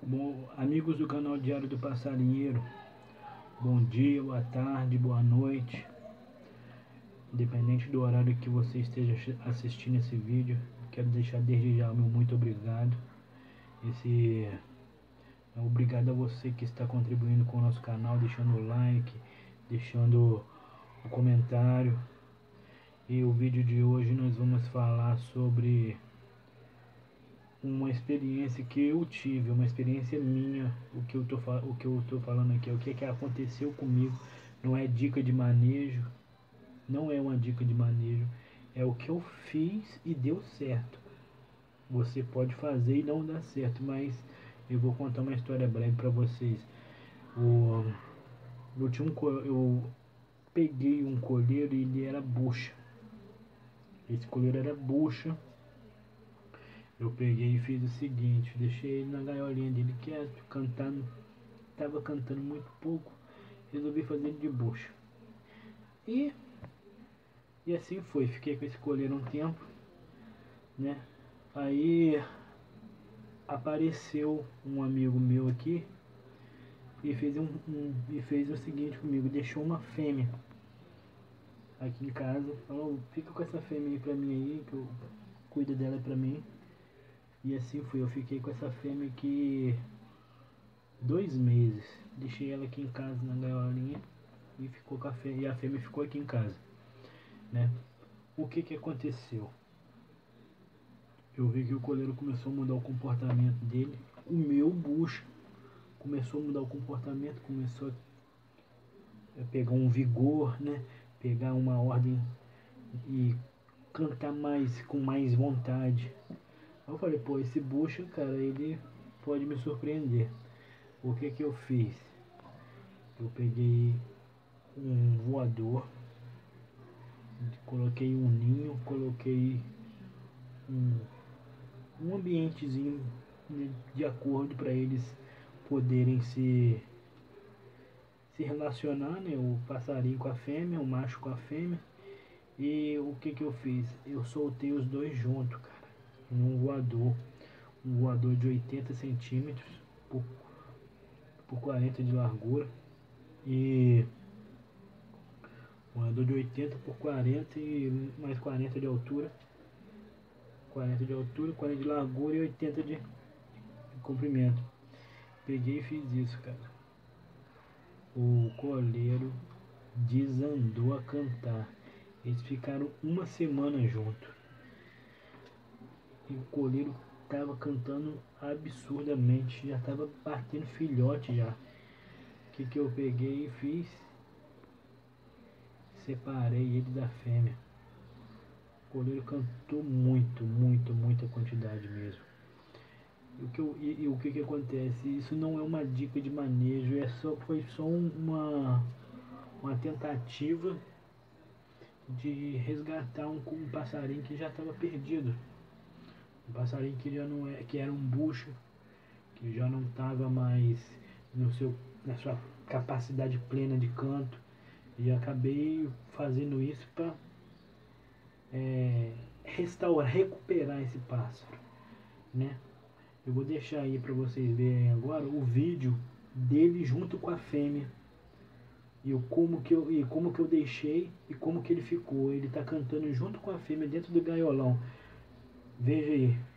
Bom, amigos do canal Diário do Passarinheiro, bom dia, boa tarde, boa noite, independente do horário que você esteja assistindo esse vídeo. Quero deixar desde já o meu muito obrigado. Obrigado a você que está contribuindo com o nosso canal, deixando o like, deixando o comentário. E o vídeo de hoje nós vamos falar sobre uma experiência que eu tive, uma experiência minha. O que eu tô falando aqui é o que aconteceu comigo. Não é dica de manejo, não é uma dica de manejo, é o que eu fiz e deu certo. Você pode fazer e não dar certo, mas eu vou contar uma história breve para vocês. Eu peguei um colheiro e ele era bucha. Esse colheiro era bucha. Eu peguei e fiz o seguinte, deixei ele na gaiolinha dele quieto, cantando, tava cantando muito pouco, resolvi fazer ele de bucha. E assim foi, fiquei com esse colher um tempo, né? Aí apareceu um amigo meu aqui e fez o seguinte comigo, deixou uma fêmea aqui em casa, falou, fica com essa fêmea aí pra mim aí, que eu cuido dela pra mim. E assim foi, eu fiquei com essa fêmea aqui 2 meses. Deixei ela aqui em casa na gaiolinha e ficou com a fêmea ficou aqui em casa, né? O que aconteceu? Eu vi que o coleiro começou a mudar o comportamento dele. O meu bucho começou a mudar o comportamento, começou a pegar um vigor, né? Pegar uma ordem e cantar mais com mais vontade. Eu falei, pô, esse bucho, cara, ele pode me surpreender. O que eu fiz? Eu peguei um voador, coloquei um ninho, coloquei um ambientezinho de acordo para eles poderem se relacionar, né? O passarinho com a fêmea, o macho com a fêmea. E o que eu fiz? Eu soltei os dois juntos, cara, num voador. Um voador de 80 centímetros por 40 de largura. E um voador de 80 por 40 e mais 40 de altura. 40 de altura, 40 de largura e 80 de comprimento. Peguei e fiz isso, cara. O coleiro desandou a cantar. Eles ficaram uma semana juntos. E o coleiro tava cantando absurdamente. Já tava batendo filhote já. O que eu peguei e fiz? Separei ele da fêmea. O coleiro cantou muita quantidade mesmo. E o que acontece? Isso não é uma dica de manejo, foi só uma tentativa de resgatar um passarinho que já estava perdido. Um passarinho que já não é, que era um bucho, que já não estava mais na sua capacidade plena de canto. E acabei fazendo isso para restaurar, recuperar esse pássaro, né? Eu vou deixar aí para vocês verem agora o vídeo dele junto com a fêmea. E como que eu deixei e como que ele ficou. Ele tá cantando junto com a fêmea dentro do gaiolão. Veja aí.